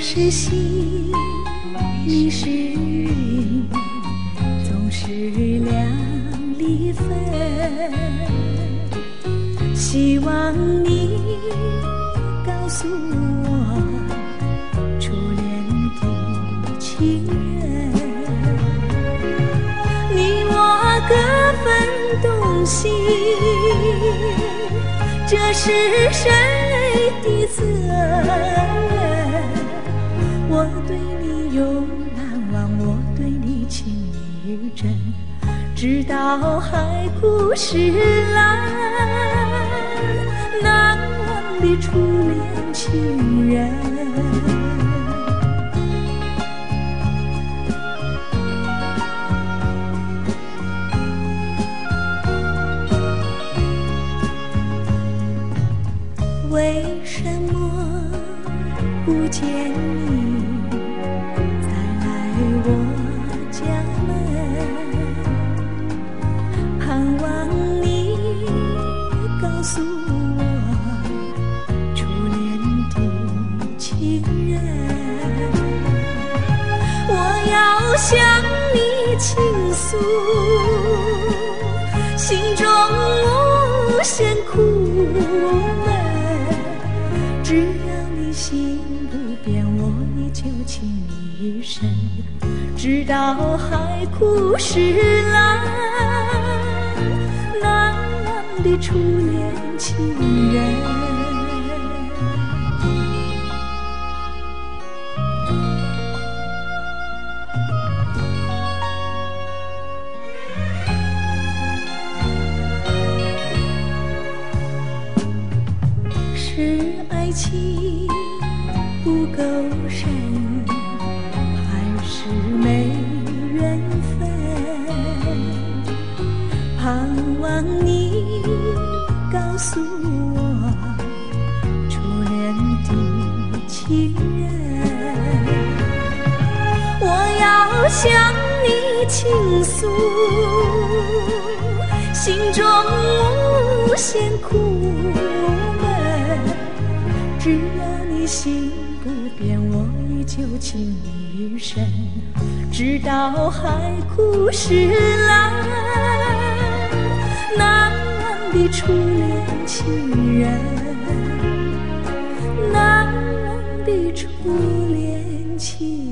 是星，你是云，总是两离分。希望你告诉我，初恋的情人，你我各分东西，这是谁的责任？我对你永难忘，我对你情意真，直到海枯石烂，难忘的初恋情人。为什么不见你再来我家门？盼望你告诉我，初恋的情人。我要向你倾诉心中无限苦闷，只要你心不变，我依旧情一生，直到海枯石烂，难忘的初恋情人。是爱情不够深，还是没缘分？盼望你告诉我，初恋的情人。我要向你倾诉心中无限苦闷，只要你心不变，我依旧情一生，直到海枯石烂，难忘的初恋情人，难忘的初恋情人。